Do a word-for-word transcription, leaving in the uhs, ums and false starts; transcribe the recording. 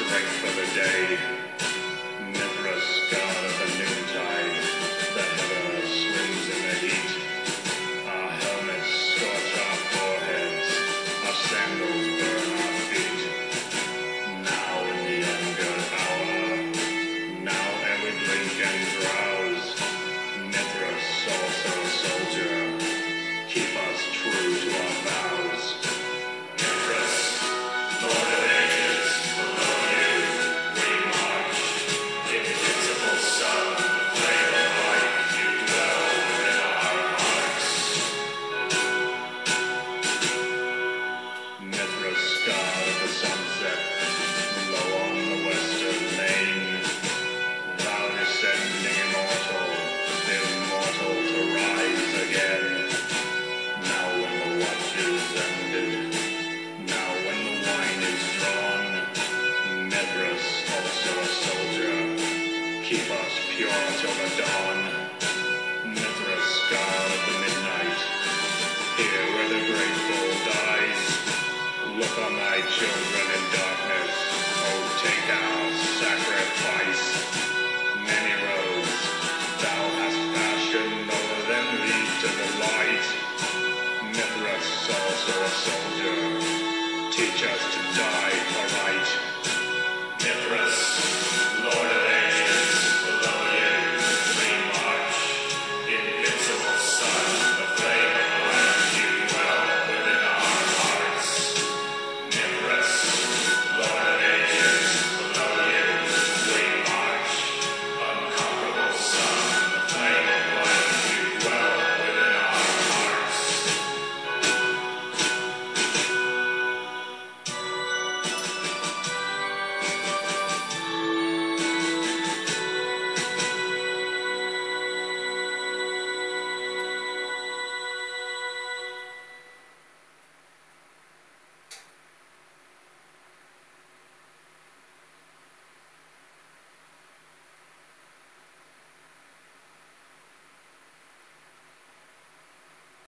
strength for the day. Mithras, god of the noontide, the heaven swims in the heat. Our helmets scorch our foreheads, our sandals burn our feet. Now in the younger hour, now ere we blink and drowse, Mithras, also a soldier, keep us true to our vows. Mithras, Lord of ages, below you we march. Invincible sun, flame of light, you dwell within our hearts. Mithras, god of the sunset, low on the western main, thou descending immortal, immortal to rise again. Now when the watch is ended, now when the wine is drawn, Mithras, also a soldier, keep us pure till the dawn. Mithras, god of the midnight, here where the great bull dies, look on thy children in darkness, oh take our sacrifice. Many roads thou hast fashioned, over them lead to the light. Mithras, also a soldier, teach us to die